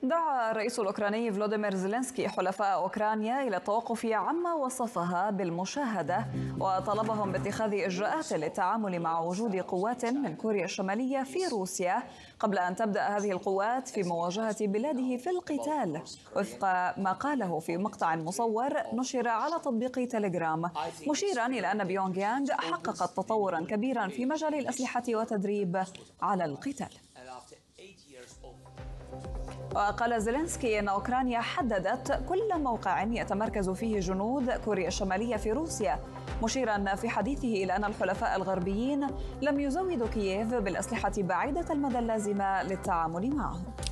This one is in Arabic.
دعا الرئيس الأوكراني فلوديمير زيلينسكي حلفاء أوكرانيا إلى التوقف عما وصفها بالمشاهدة، وطلبهم باتخاذ إجراءات للتعامل مع وجود قوات من كوريا الشمالية في روسيا قبل أن تبدأ هذه القوات في مواجهة بلاده في القتال، وفق ما قاله في مقطع مصور نشر على تطبيق تليجرام، مشيرا إلى أن بيونغ يانغ حققت تطورا كبيرا في مجال الأسلحة والتدريب على القتال. وقال زيلينسكي أن أوكرانيا حددت كل موقع يتمركز فيه جنود كوريا الشمالية في روسيا، مشيرا في حديثه إلى أن الحلفاء الغربيين لم يزودوا كييف بالأسلحة بعيدة المدى اللازمة للتعامل معهم.